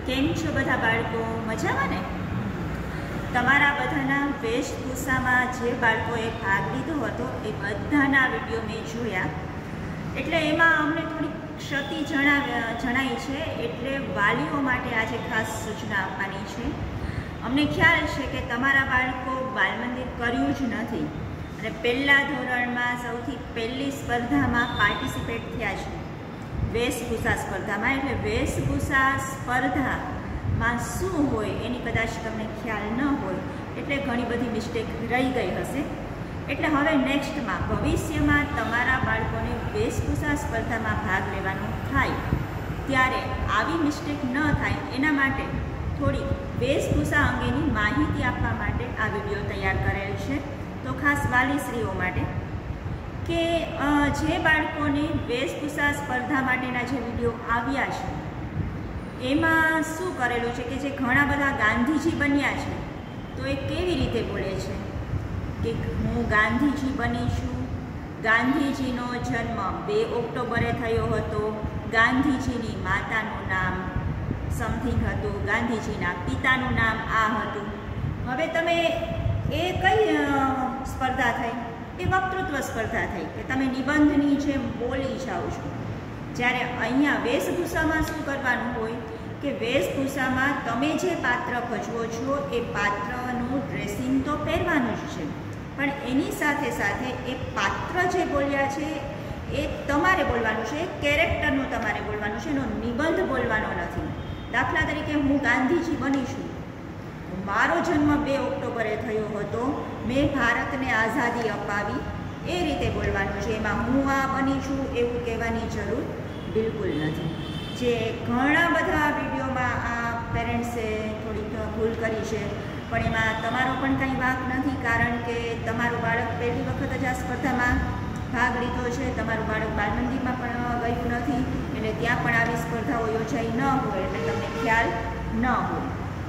કેમ છો બધા બાળકો? મજામાં ને? તમારા બધાના વેશભૂષામાં જે બાળકોએ ભાગ લીધો હતો એ બધાના વિડીયો મેં જોયા, એટલે એમાં અમને થોડી ક્ષતિ જણાઈ છે, એટલે વાલીઓ માટે આજે ખાસ સૂચના આપવાની છે. અમને ખ્યાલ છે કે તમારા બાળકો બાલમંદિર કર્યું જ નથી અને પહેલા ધોરણમાં સૌથી પહેલી સ્પર્ધામાં પાર્ટિસિપેટ થયા છે, વેશભૂષા સ્પર્ધામાં. એટલે વેશભૂષા સ્પર્ધામાં શું હોય એની કદાચ તમને ખ્યાલ ન હોય, એટલે ઘણી બધી મિસ્ટેક રહી ગઈ હશે. એટલે હવે નેક્સ્ટમાં ભવિષ્યમાં તમારા બાળકોને વેશભૂષા સ્પર્ધામાં ભાગ લેવાનો થાય ત્યારે આવી મિસ્ટેક ન થાય એના માટે થોડી વેશભૂષા અંગેની માહિતી આપવા માટે આ વિડીયો તૈયાર કરેલ છે. તો ખાસ વાલીશ્રીઓ માટે કે જે બાળકોને વેશભૂષા સ્પર્ધા માટેના જે વિડીયો આવ્યા છે એમાં શું કરેલું છે કે જે ઘણા બધા ગાંધીજી બન્યા છે, તો એ કેવી રીતે બોલે છે કે હું ગાંધીજી બની છું, ગાંધીજીનો જન્મ 2 ઓક્ટોબરે થયો હતો, ગાંધીજીની માતાનું નામ સમથિંગ હતું, ગાંધીજીના પિતાનું નામ આ હતું. હવે તમે એ કઈ સ્પર્ધા થઈ? એ વક્તૃત્વ સ્પર્ધા થઈ કે તમે નિબંધની જેમ બોલી જાઓ છો. જ્યારે અહીંયા વેશભૂષામાં શું કરવાનું હોય કે વેશભૂષામાં તમે જે પાત્ર ભજવો છો એ પાત્રનું ડ્રેસિંગ તો પહેરવાનું જ છે, પણ એની સાથે સાથે એ પાત્ર જે બોલ્યા છે એ તમારે બોલવાનું છે, કેરેક્ટરનું તમારે બોલવાનું છે, એનો નિબંધ બોલવાનો નથી. દાખલા તરીકે હું ગાંધીજી બની છું, મારો જન્મ 2 ઓક્ટોબરે થયો હતો, મેં ભારતને આઝાદી અપાવી, એ રીતે બોલવાનું છે. એમાં હું આ બની છું એવું કહેવાની જરૂર બિલકુલ નથી. જે ઘણા બધા વિડીયોમાં આ પેરેન્ટ્સે થોડીક ભૂલ કરી છે, પણ એમાં તમારો પણ કંઈ વાંક નથી, કારણ કે તમારું બાળક પહેલી વખત જ આ સ્પર્ધામાં ભાગ લીધો છે, તમારું બાળક બાલમંદિરમાં પણ ગયું નથી, એટલે ત્યાં પણ આવી સ્પર્ધાઓ યોજાઈ ન હોય એટલે તમને ખ્યાલ ન હોય.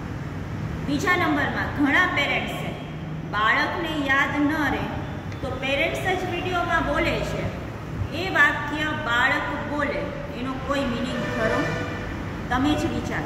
બીજા નંબરમાં ઘણા પેરેન્ટ્સે બાળકને યાદ ન રહે તો પેરેન્ટ્સ જ વિડીયોમાં બોલે છે, એ વાક્ય બાળક બોલે એનો કોઈ મિનિંગ ખરો? તમે જ વિચારો.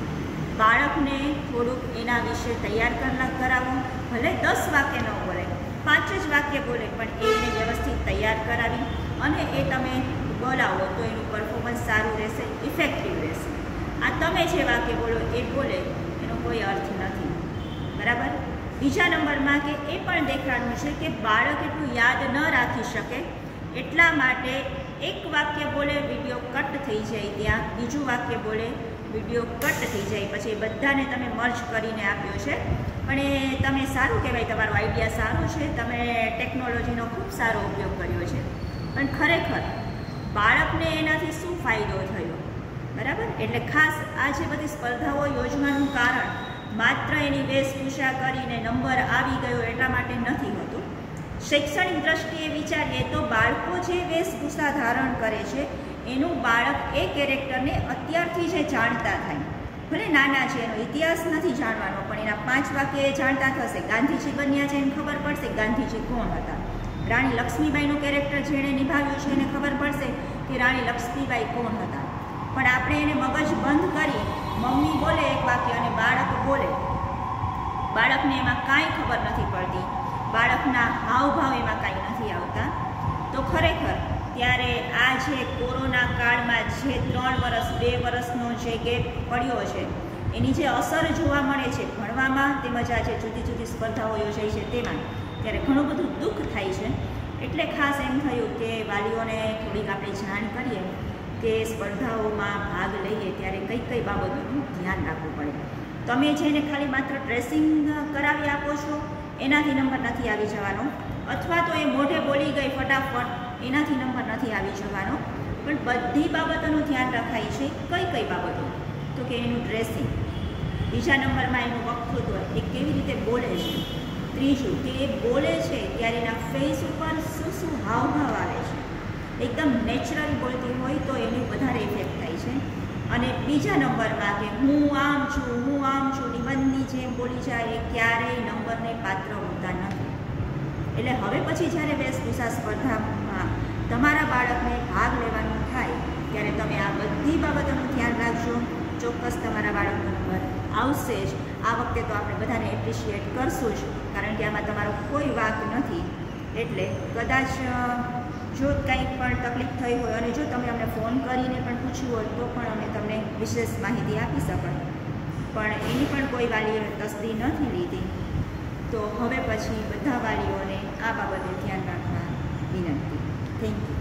બાળકને થોડુંક એના વિશે તૈયાર કરાવો, ભલે 10 વાક્ય ન બોલે, 5 જ વાક્ય બોલે, પણ એને વ્યવસ્થિત તૈયાર કરાવી અને એ તમે બોલાવો તો એનું પરફોર્મન્સ સારું રહેશે, ઇફેક્ટિવ રહેશે. આ તમે જે વાક્ય બોલો એ બોલે એનો કોઈ અર્થ નથી, બરાબર? બીજા નંબરમાં કે એ પણ દેખાડવું છે કે બાળક એટલું યાદ ન રાખી શકે, એટલા માટે એક વાક્ય બોલે વિડીયો કટ થઈ જાય, ત્યાં બીજું વાક્ય બોલે વિડીયો કટ થઈ જાય, પછી બધાને તમે મર્જ કરીને આપ્યો છે. પણ એ તમે સારું કહેવાય, તમારો આઈડિયા સારો છે, તમે ટેકનોલોજીનો ખૂબ સારો ઉપયોગ કર્યો છે, પણ ખરેખર બાળકને એનાથી શું ફાયદો થયો? બરાબર? એટલે ખાસ આ જે બધી સ્પર્ધાઓ યોજવાનું કારણ માત્ર એની વેશભૂષા કરીને નંબર આવી ગયો એટલા માટે નથી હોતું. શૈક્ષણિક દ્રષ્ટિએ વિચારીએ તો બાળકો જે વેશભૂષા ધારણ કરે છે એનું બાળક એ કેરેક્ટરને અત્યારથી જે જાણતા થાય, ભલે નાના છે, એનો ઇતિહાસ નથી જાણવાનો, પણ એના 5 વાક્ય એ જાણતા થશે. ગાંધીજી બન્યા છે એને ખબર પડશે ગાંધીજી કોણ હતા. રાણી લક્ષ્મીબાઈનું કેરેક્ટર જેણે નિભાવ્યું છે એને ખબર પડશે કે રાણી લક્ષ્મીબાઈ કોણ હતા. પણ આપણે એને મગજ બંધ કરી મમ્મી બોલે એક વાક્ય અને બાળક બોલે, બાળકને એમાં કાંઈ ખબર નથી પડતી, બાળકના હાવભાવ એમાં કાંઈ નથી આવતા. તો ખરેખર ત્યારે આ જે કોરોના કાળમાં જે 3 વર્ષ 2 વર્ષનો જે ગેપ પડ્યો છે એની જે અસર જોવા મળે છે ભણવામાં, તેમજ આ જે જુદી જુદી સ્પર્ધાઓ યોજાઈ છે તેમાં, ત્યારે ઘણું બધું દુઃખ થાય છે. એટલે ખાસ એમ થયું કે વાલીઓને થોડીક આપણે જાણ કરીએ કે સ્પર્ધાઓમાં ભાગ લઈએ ત્યારે કઈ કઈ બાબતોનું ધ્યાન રાખવું પડે. તમે જેને ખાલી માત્ર ડ્રેસિંગ કરાવી આપો છો એનાથી નંબર નથી આવી જવાનો, અથવા તો એ મોઢે બોલી ગઈ ફટાફટ એનાથી નંબર નથી આવી જવાનો, પણ બધી બાબતોનું ધ્યાન રખાય છે. કઈ કઈ બાબતો? તો કે એનું ડ્રેસિંગ, બીજા નંબરમાં એનું વક્તૃત્વ, એ કેવી રીતે બોલે છે, ત્રીજું કે એ બોલે છે ત્યારે એના ફેસ ઉપર શું શું હાવભાવ આવે છે, એકદમ નેચરલ બોલતી હોય તો એની વધારે ઇફેક્ટ થાય છે. અને બીજા નંબરમાં કે હું આમ છું નિબંધની જેમ બોલી જાય, એ ક્યારેય નંબરને પાત્ર હોતા નથી. એટલે હવે પછી જ્યારે વેશભૂષા સ્પર્ધામાં તમારા બાળકને ભાગ લેવાનું થાય ત્યારે તમે આ બધી બાબતોનું ધ્યાન રાખજો. ચોક્કસ તમારા બાળકનો નંબર આવશે જ. આ વખતે તો આપણે બધાને એપ્રિશિએટ કરશું જ, કારણ કે આમાં તમારો કોઈ વાંક નથી. એટલે કદાચ જો કંઈ પણ તકલીફ થઈ હોય અને જો તમે અમને ફોન કરીને પણ પૂછ્યું હોય તો પણ અમે તમને વિશેષ માહિતી આપી શકત, પણ એની પણ કોઈ વાલીએ તસદી નથી લીધી. તો હવે પછી બધા વાલીઓને આ બાબતે ધ્યાન રાખવા વિનંતી. Thank you.